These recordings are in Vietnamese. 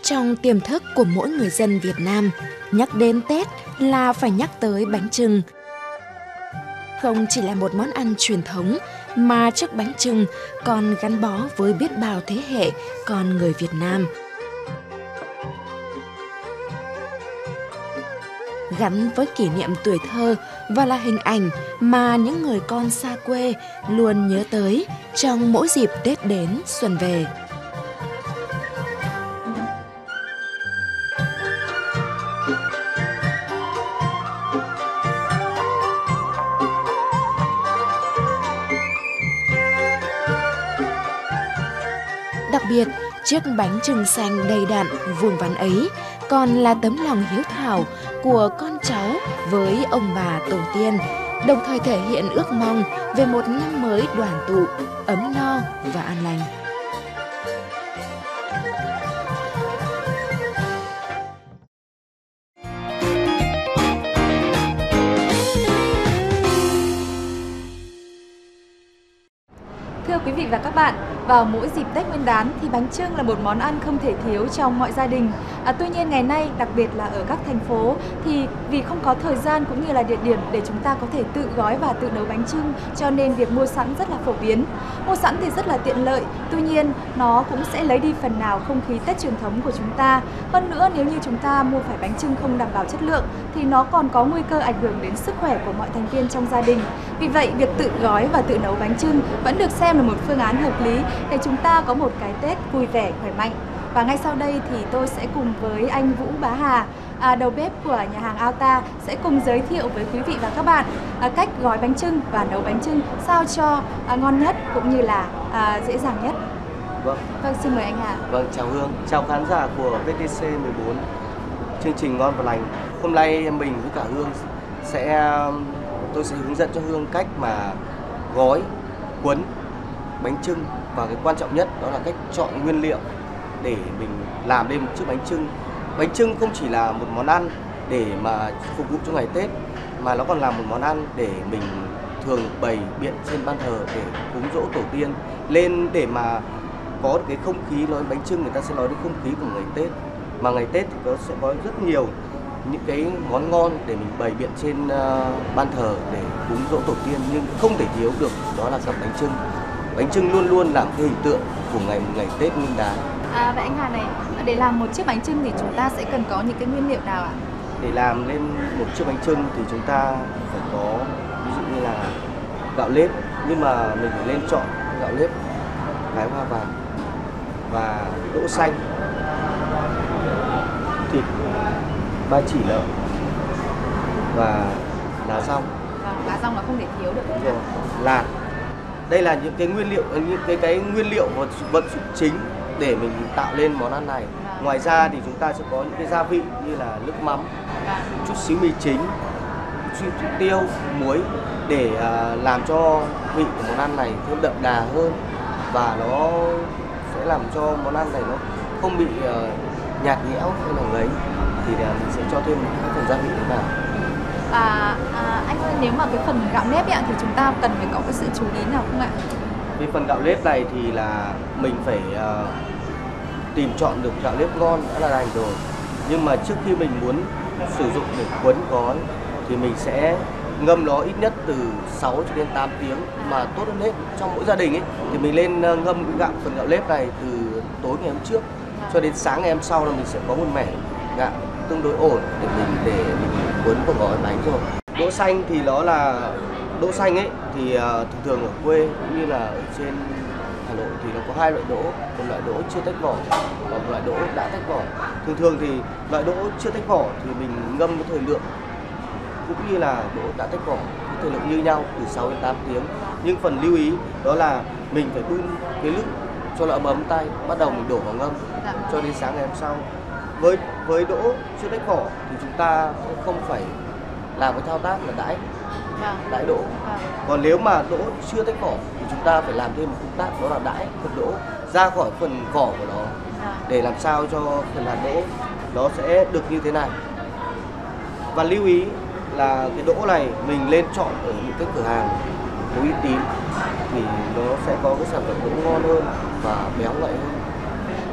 Trong tiềm thức của mỗi người dân Việt Nam, nhắc đến Tết là phải nhắc tới bánh chưng. Không chỉ là một món ăn truyền thống, mà chiếc bánh chưng còn gắn bó với biết bao thế hệ con người Việt Nam. Gắn với kỷ niệm tuổi thơ và là hình ảnh mà những người con xa quê luôn nhớ tới trong mỗi dịp Tết đến xuân về. Đặc biệt, chiếc bánh chưng xanh đầy đặn vuông vắn ấy còn là tấm lòng hiếu thảo của con cháu với ông bà tổ tiên, đồng thời thể hiện ước mong về một năm mới đoàn tụ, ấm no và an lành. Thưa quý vị và các bạn, vào mỗi dịp Tết Nguyên đán thì bánh chưng là một món ăn không thể thiếu trong mọi gia đình. Tuy nhiên ngày nay, đặc biệt là ở các thành phố, thì vì không có thời gian cũng như là địa điểm để chúng ta có thể tự gói và tự nấu bánh chưng, cho nên việc mua sẵn rất là phổ biến. Mua sẵn thì rất là tiện lợi, tuy nhiên nó cũng sẽ lấy đi phần nào không khí Tết truyền thống của chúng ta. Hơn nữa, nếu như chúng ta mua phải bánh chưng không đảm bảo chất lượng thì nó còn có nguy cơ ảnh hưởng đến sức khỏe của mọi thành viên trong gia đình. Vì vậy, việc tự gói và tự nấu bánh chưng vẫn được xem là một phương án hợp lý để chúng ta có một cái Tết vui vẻ, khỏe mạnh. Và ngay sau đây thì tôi sẽ cùng với anh Vũ Bá Hà, đầu bếp của nhà hàng Alta, sẽ cùng giới thiệu với quý vị và các bạn cách gói bánh chưng và nấu bánh chưng sao cho ngon nhất cũng như là dễ dàng nhất. Vâng, xin mời anh Hà. Vâng, chào Hương, chào khán giả của VTC 14, chương trình Ngon và Lành. Hôm nay mình với cả Hương tôi sẽ hướng dẫn cho Hương cách mà gói, cuốn bánh chưng, và cái quan trọng nhất đó là cách chọn nguyên liệu để mình làm nên một chiếc bánh chưng. Bánh chưng không chỉ là một món ăn để mà phục vụ cho ngày Tết, mà nó còn là một món ăn để mình thường bày biện trên ban thờ để cúng dỗ tổ tiên lên, để mà có cái không khí. Nói bánh chưng người ta sẽ nói đến không khí của ngày Tết, mà ngày Tết thì sẽ có rất nhiều những cái món ngon để mình bày biện trên ban thờ để cúng dỗ tổ tiên, nhưng không thể thiếu được đó là cặp bánh chưng. Bánh chưng luôn luôn làm cái hình tượng của ngày Tết Nguyên đán. Vậy anh Hà này, để làm một chiếc bánh chưng thì chúng ta sẽ cần có những cái nguyên liệu nào ạ? Để làm nên một chiếc bánh chưng thì chúng ta phải có ví dụ như là gạo nếp, nhưng mà mình phải nên chọn gạo nếp cái hoa vàng và đỗ xanh, thịt ba chỉ lợn và lá rong. Lá rong là không thể thiếu được. Đúng rồi. Lạc. Đây là những cái nguyên liệu vật dụng chính để mình tạo lên món ăn này. Ngoài ra thì chúng ta sẽ có những cái gia vị như là nước mắm, chút xíu mì chính, chút tiêu, muối để làm cho vị của món ăn này thêm đậm đà hơn, và nó sẽ làm cho món ăn này nó không bị nhạt nhẽo hay là ngấy. Thì mình sẽ cho thêm các phần gia vị thế nào. Anh ơi, nếu mà cái phần gạo nếp ấy, thì chúng ta cần phải có cái sự chú ý nào không ạ? Cái phần gạo nếp này thì là mình phải tìm chọn được gạo nếp ngon đã là đành rồi. Nhưng mà trước khi mình muốn sử dụng để cuốn gói thì mình sẽ ngâm nó ít nhất từ 6 cho đến 8 tiếng. Mà tốt hơn hết trong mỗi gia đình ấy thì mình lên ngâm cái phần gạo nếp này từ tối ngày hôm trước cho đến sáng ngày hôm sau là mình sẽ có một mẻ gạo tương đối ổn để mình cuốn vào gói bánh rồi. Đỗ xanh thì nó là đỗ xanh ấy thì thường ở quê cũng như là ở trên Hà Nội thì nó có hai loại đỗ, một loại đỗ chưa tách vỏ và một loại đỗ đã tách vỏ. Thường thì loại đỗ chưa tách vỏ thì mình ngâm với thời lượng cũng như là đỗ đã tách vỏ với thời lượng như nhau từ 6 đến 8 tiếng. Nhưng phần lưu ý đó là mình phải đun cái nước cho nó ấm tay, bắt đầu mình đổ vào ngâm cho đến sáng ngày hôm sau. Với đỗ chưa tách vỏ thì chúng ta không phải làm cái thao tác là đãi đỗ. Còn nếu mà đỗ chưa tách vỏ thì chúng ta phải làm thêm một công tác, đó là đãi phần đỗ ra khỏi phần vỏ của nó để làm sao cho phần hạt đỗ nó sẽ được như thế này. Và lưu ý là cái đỗ này mình lên chọn ở những cái cửa hàng có uy tín thì nó sẽ có cái sản phẩm đỗ ngon hơn và béo ngậy hơn.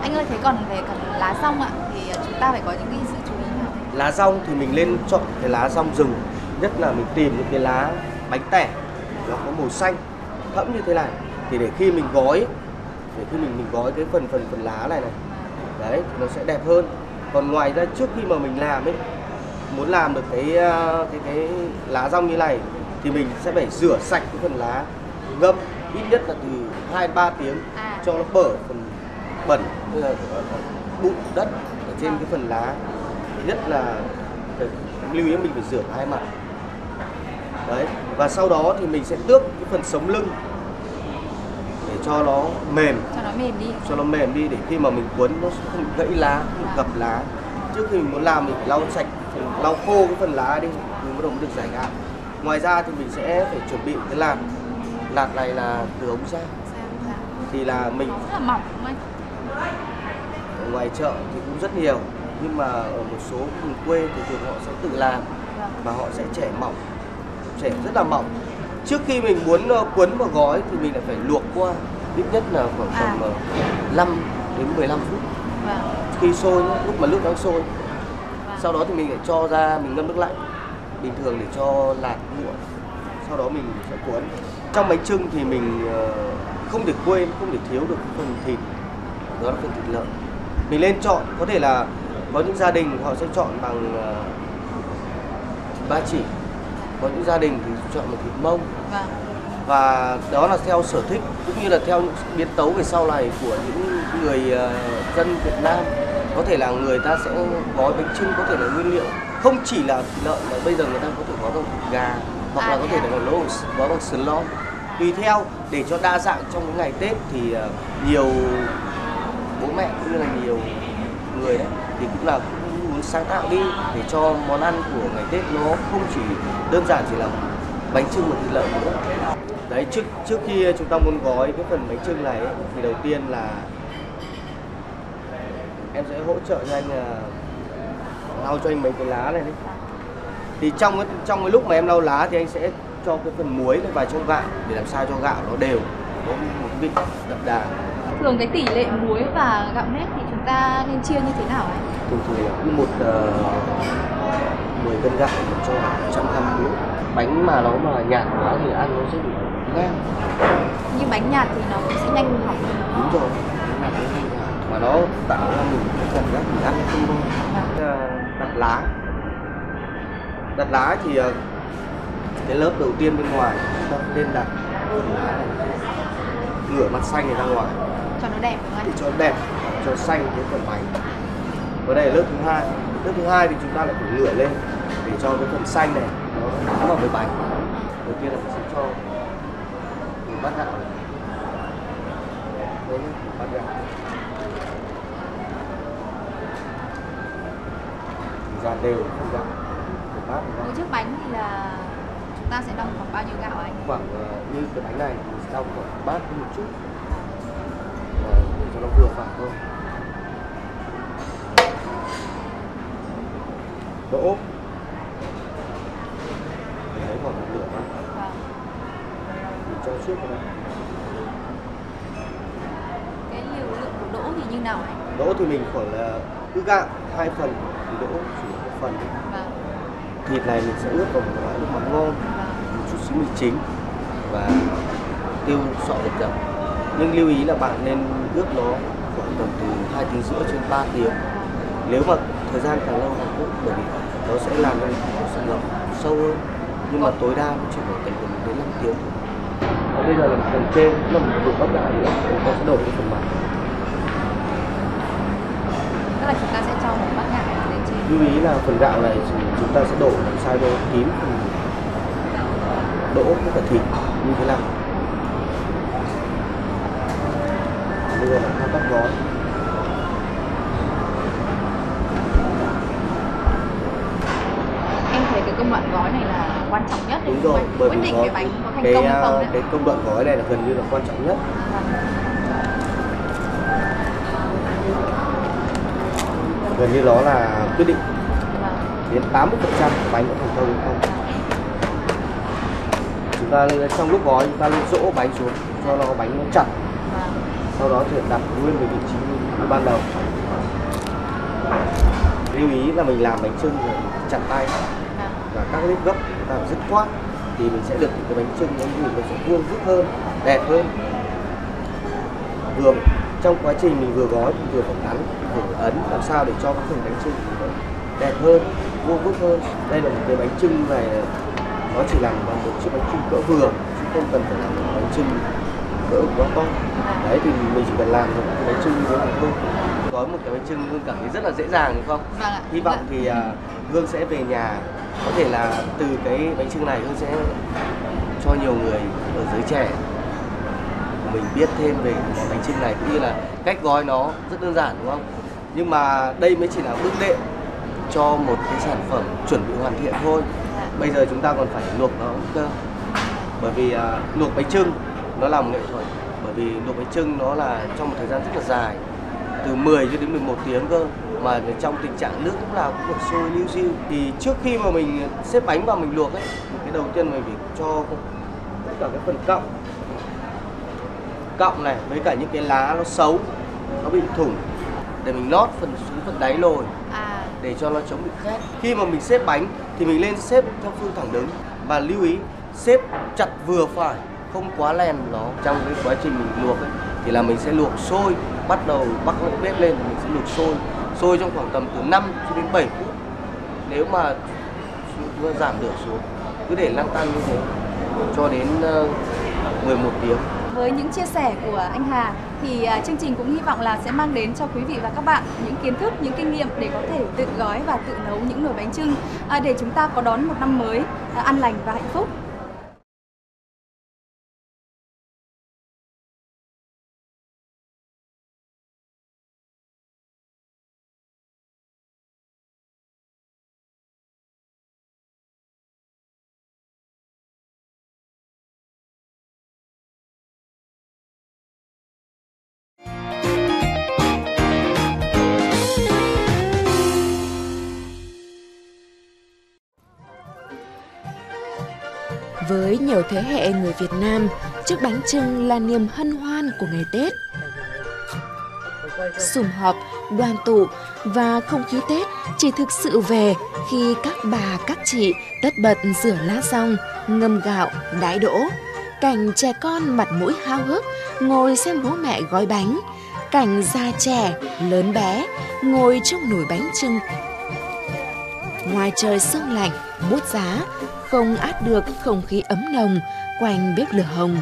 Anh ơi, thế còn về cả lá dong ạ, thì chúng ta phải có những cái sự chú ý nào? Lá dong thì mình nên chọn cái lá dong rừng, nhất là mình tìm những cái lá bánh tẻ nó có màu xanh thẫm như thế này, thì để khi mình gói, mình gói cái phần lá này đấy thì nó sẽ đẹp hơn. Còn ngoài ra trước khi mà mình làm ấy, muốn làm được cái lá dong như này thì mình sẽ phải rửa sạch cái phần lá, ngâm ít nhất là từ 2-3 tiếng cho nó bở phần bẩn, như là bụi đất ở trên cái phần lá. Nhất là lưu ý mình phải rửa hai mặt đấy, và sau đó thì mình sẽ tước cái phần sống lưng để cho nó mềm, cho nó mềm đi để khi mà mình cuốn nó sẽ không gãy lá, không gập lá. Trước khi mình muốn làm mình phải lau sạch, lau khô cái phần lá đi mình bắt đầu mới được rải gạo. Ngoài ra thì mình sẽ phải chuẩn bị cái lạt này là từ ống ra, thì là mình rất là mỏng đúng không anh? Ở ngoài chợ thì cũng rất nhiều, nhưng mà ở một số vùng quê thì thường họ sẽ tự làm và họ sẽ chẻ mỏng, chẻ rất là mỏng. Trước khi mình muốn cuốn vào gói thì mình lại phải luộc qua ít nhất là khoảng tầm 5 đến 15 phút khi sôi, lúc mà nước đang sôi. Sau đó thì mình lại cho ra, mình ngâm nước lạnh bình thường để cho lạt nguội, sau đó mình sẽ cuốn. Trong bánh chưng thì mình không thể quên, không thể thiếu được phần thịt, đó là phần thịt lợn. Mình nên chọn, có thể là có những gia đình họ sẽ chọn bằng thịt ba chỉ, có những gia đình thì chọn bằng thịt mông. Và đó là theo sở thích cũng như là theo những biến tấu về sau này của những người dân Việt Nam. Có thể là người ta sẽ gói bánh chưng, có thể là nguyên liệu không chỉ là thịt lợn mà bây giờ người ta có thể gói bằng thịt gà, hoặc là có thể là gói bằng sườn lon, tùy theo để cho đa dạng trong những ngày Tết. Thì nhiều bố mẹ cũng như là nhiều người đấy thì cũng muốn sáng tạo đi để cho món ăn của ngày Tết nó không chỉ đơn giản chỉ là bánh chưng và thịt lợn nữa. Đấy, trước khi chúng ta muốn gói cái phần bánh chưng này ấy, thì đầu tiên là em sẽ hỗ trợ cho anh lau cho anh mấy cái lá này đi. Thì trong cái lúc mà em lau lá thì anh sẽ cho cái phần muối vào trong gạo để làm sao cho gạo nó đều, có một vị đậm đà. Thường cái tỷ lệ muối và gạo nếp thì chúng ta nên chia như thế nào ấy? Thường là cứ 10 cân gạo cho 100 g muối. Bánh mà nó nhạt quá thì ăn nó sẽ bị ngang. Như bánh nhạt thì nó cũng sẽ nhanh hỏng. Đúng rồi, mà nó tạo ra mình cái cảm giác mình ăn không ngon. Đặt lá thì cái lớp đầu tiên bên ngoài chúng ta nên đặt lá này, ngửa mặt xanh này ra ngoài cho nó đẹp đúng không anh? Cho nó đẹp, cho xanh cái phần bánh. Và đây là lớp thứ hai. Lớp thứ hai thì chúng ta lại phải ngửa lên để cho cái phần xanh này nó bám vào với bánh. Đầu tiên là mình sẽ cho mình bát gạo này. Đấy, bát gạo. Dàn đều không gạo. Mỗi chiếc bánh thì là chúng ta sẽ đong khoảng bao nhiêu gạo anh? Khoảng như cái bánh này thì sẽ đong khoảng bát một chút để cho nó vừa phải thôi. Đỗ mình lấy khoảng một nửa bát, mình cho trước vào đây. Cái liều lượng của đỗ thì như nào anh? Đỗ thì mình khoảng là cứ gạo 2 phần thì đỗ chỉ một phần. Thịt này mình sẽ ướp vào một loại nước mắm ngon, một chút xíu mì chính và tiêu sọ đậm đậm. Nhưng lưu ý là bạn nên ướp nó khoảng tầm từ 2 tiếng rưỡi đến 3 tiếng. Nếu mà thời gian càng lâu càng tốt, bởi vì nó sẽ làm cho nó sẽ ngấm sâu hơn. Nhưng mà tối đa nó chỉ khoảng tầm đến 5 tiếng. Và bây giờ là phần trên là một vùng bát gạo nữa, chúng ta sẽ đổ cái phần mặt. Tức là chúng ta sẽ cho một bát gạo lên trên. Lưu ý là phần gạo này chúng ta sẽ đổ làm sao cho kín phần đỗ với cả thịt như thế nào. Bây giờ là thao tác gói. Em thấy cái công đoạn gói này là quan trọng nhất. Đúng rồi, bởi quyết vì định cái bánh có thành công hay không đấy. Cái công đoạn gói này là gần như là quan trọng nhất. Gần như nó là quyết định đến 80% bánh có thành công hay không. Chúng ta trong lúc gói chúng ta lên dỗ bánh xuống cho nó bánh nó chặt, sau đó thì đặt nguyên về vị trí ban đầu. Lưu ý là mình làm bánh chưng là chặt tay và các nếp gấp chúng ta phải dứt khoát thì mình sẽ được cái bánh chưng nó sẽ vuông vức hơn, đẹp hơn. Vừa trong quá trình mình vừa gói vừa phải cắn, vừa ấn làm sao để cho cái phần bánh chưng nó đẹp hơn, vuông vức hơn. Đây là một cái bánh chưng này, nó chỉ làm bằng một chiếc bánh chưng cỡ vừa chứ không cần phải làm một bánh chưng cỡ quá to. Đấy thì mình chỉ cần làm một cái bánh chưng như thế này thôi. Gói một cái bánh chưng Hương cảm thấy rất là dễ dàng đúng không? Vâng ạ. Hy vọng thì Hương sẽ về nhà, có thể là từ cái bánh chưng này Hương sẽ cho nhiều người ở giới trẻ của mình biết thêm về món bánh chưng này, cũng như là cách gói nó rất đơn giản đúng không? Nhưng mà đây mới chỉ là bước đệm cho một cái sản phẩm chuẩn bị hoàn thiện thôi. Bây giờ chúng ta còn phải luộc nó cơ. Bởi vì luộc bánh chưng nó là một nghệ thuật. Bởi vì luộc bánh chưng nó là trong một thời gian rất là dài, từ 10 cho đến 11 tiếng cơ, mà trong tình trạng nước lúc nào cũng phải sôi liu riu. Thì trước khi mà mình xếp bánh vào mình luộc ấy, cái đầu tiên mình phải cho tất cả cái phần cọng này với cả những cái lá nó xấu, nó bị thủng, để mình lót xuống phần đáy nồi để cho nó chống bị khét. Khi mà mình xếp bánh thì mình lên xếp theo phương thẳng đứng và lưu ý xếp chặt vừa phải, không quá lèn nó. Trong cái quá trình mình luộc ấy, thì là mình sẽ luộc sôi, bắt đầu bắc lửa bếp lên thì mình sẽ luộc sôi trong khoảng tầm từ 5 cho đến 7 phút. Nếu mà giảm lửa xuống, cứ để lăn tăn như thế cho đến 11 tiếng. Với những chia sẻ của anh Hà thì chương trình cũng hy vọng là sẽ mang đến cho quý vị và các bạn những kiến thức, những kinh nghiệm để có thể tự gói và tự nấu những nồi bánh chưng để chúng ta có đón một năm mới an lành và hạnh phúc. Với nhiều thế hệ người Việt Nam, chiếc bánh chưng là niềm hân hoan của ngày Tết. Sum họp, đoàn tụ và không khí Tết chỉ thực sự về khi các bà, các chị tất bật rửa lá rong, ngâm gạo, đãi đỗ. Cảnh trẻ con mặt mũi háo hức ngồi xem bố mẹ gói bánh. Cảnh già trẻ, lớn bé ngồi trong nồi bánh chưng. Ngoài trời sương lạnh, buốt giá, không át được không khí ấm nồng quanh bếp lửa hồng.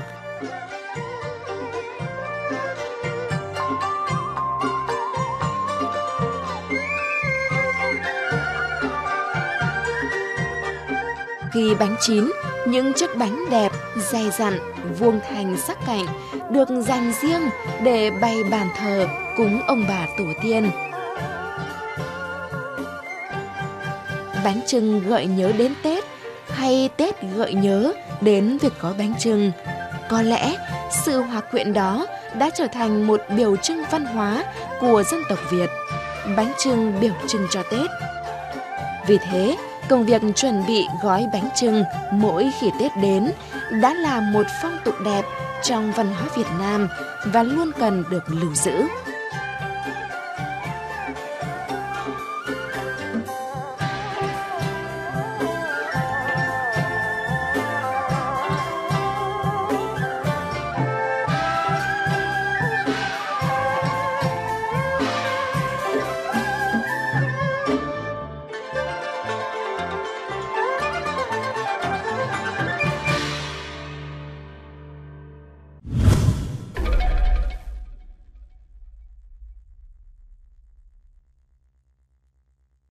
Khi bánh chín, những chiếc bánh đẹp, dày dặn, vuông thành sắc cạnh được dành riêng để bày bàn thờ cúng ông bà tổ tiên. Bánh chưng gợi nhớ đến Tết hay Tết gợi nhớ đến việc gói bánh chưng. Có lẽ sự hòa quyện đó đã trở thành một biểu trưng văn hóa của dân tộc Việt. Bánh chưng biểu trưng cho Tết. Vì thế, công việc chuẩn bị gói bánh chưng mỗi khi Tết đến đã là một phong tục đẹp trong văn hóa Việt Nam và luôn cần được lưu giữ.